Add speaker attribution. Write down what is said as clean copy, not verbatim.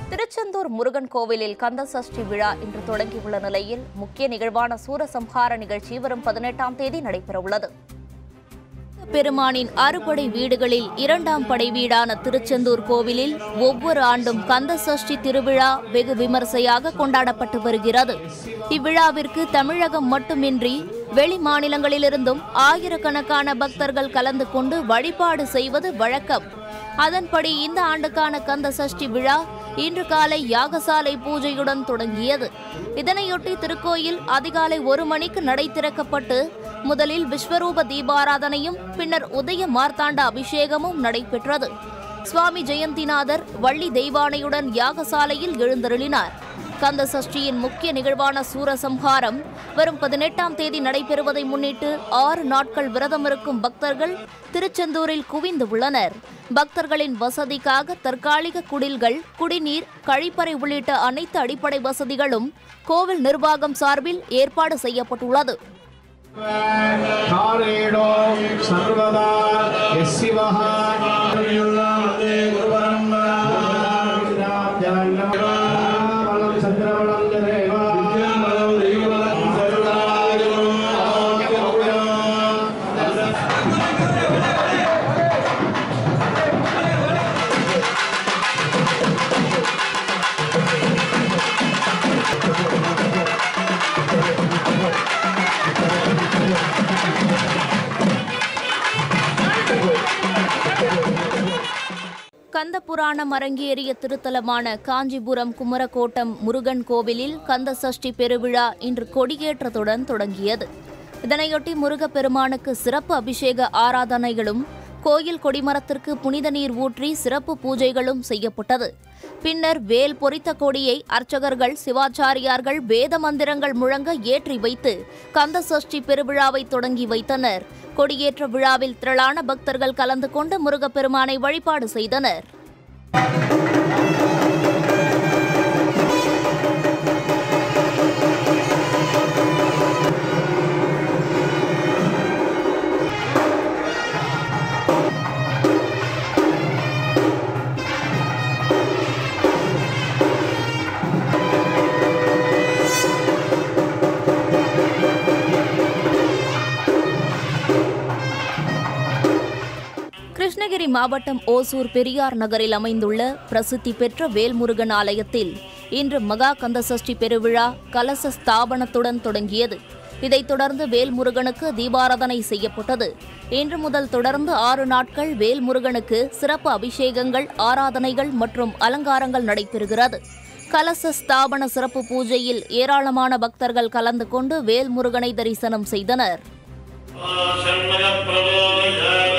Speaker 1: திருச்செந்தூர் முருகன் கோவிலில் கந்த சஷ்டி விழா இன்று தொடங்கியுள்ள நிலையில் முக்கிய நிகழ்வான சூரசம்ஹார நிகழ்ச்சி வரும் 18ஆம் தேதி நடைபெறவுள்ளது. பெருமானின் அறுபடை வீடுகளில் 2ஆம் படை வீடான திருச்செந்தூர் கோவிலில் ஒவ்வொரு ஆண்டும் கந்த சஷ்டி திருவிழா வெகு விமர்சையாக கொண்டாடப்பட்டு வருகிறது. இவ்விழாவிற்கு தமிழகம் மட்டுமின்றி வெளி மாநிலங்களிலிருந்தும் ஆயிரக்கணக்கான பக்தர்கள் கலந்து கொண்டு வழிபாடு செய்வது வழக்கம். அதன்படி இந்த ஆண்டுக்கான கந்த சஷ்டி விழா இன்று காலை யாகசாலை பூஜையுடன் தொடங்கியது. இதனையொட்டி திருக்கோயில் அதிகாலை 1 மணிக்கு நடை திறக்கப்பட்டு முதலில் விஸ்வரூப தீபாராதனையும் பின்னர் உதய மார்த்தாண்ட அபிஷேகமும் நடைபெற்றது. சுவாமி ஜெயந்திநாதர் வள்ளி தெய்வானையுடன் யாகசாலையில் எழுந்தருளினார். கந்த சஷ்டியின் முக்கிய நிகழ்வான சூரசம்ஹாரம் வரும் 18ஆம் தேதி நடைபெறுவதை முன்னிட்டு 6 நாட்கள் விரதமிருக்கும் பக்தர்கள் திருச்செந்தூரில் குவிந்து உள்ளனர். பக்தர்களின் வசதிக்காக தற்காலிக குடில்கள், குடிநீர், கழிப்பறை உள்ளிட்ட அனைத்து அடிப்படை வசதிகளும் கோவில் நிர்வாகம் சார்பில் ஏற்பாடு செய்யப்பட்டுள்ளது. கந்த புராணம் அரங்கேறிய திருத்தலமான காஞ்சிபுரம் குமரக்கோட்டம் முருகன் கோவிலில் கந்த சஷ்டி பெருவிழா இன்று கொடியேற்றத்துடன் தொடங்கியது. இதனையொட்டி முருகப்பெருமானுக்கு சிறப்பு அபிஷேக ஆராதனைகளும் கோயில் கொடிமரத்திற்கு புனித நீர் ஊற்றி சிறப்பு பூஜைகளும் செய்யப்பட்டது. பின்னர் வேல் பொறித்த கொடியை அர்ச்சகர்கள், சிவாச்சாரியார்கள் வேத மந்திரங்கள் முழங்க ஏற்றி வைத்து கந்த சஷ்டி பெருவிழாவை தொடங்கி வைத்தனர். கொடியேற்ற விழாவில் திரளான பக்தர்கள் கலந்து கொண்டு முருகப்பெருமானை வழிபாடு செய்தனர். கிருஷ்ணகிரி மாவட்டம் ஓசூர் பெரியார் நகரில் அமைந்துள்ள பிரசித்தி பெற்ற வேல்முருகன் ஆலயத்தில் இன்று மகா கந்த சஷ்டி பெருவிழா கலச ஸ்தாபனத்துடன் தொடங்கியது. இதைத் தொடர்ந்து வேல்முருகனுக்கு தீபாராதனை செய்யப்பட்டது. இன்று முதல் தொடர்ந்து 6 நாட்கள் வேல்முருகனுக்கு சிறப்பு அபிஷேகங்கள், ஆராதனைகள் மற்றும் அலங்காரங்கள் நடைபெறுகிறது. கலச ஸ்தாபன சிறப்பு பூஜையில் ஏராளமான பக்தர்கள் கலந்து கொண்டு வேல்முருகனை தரிசனம் செய்தனர்.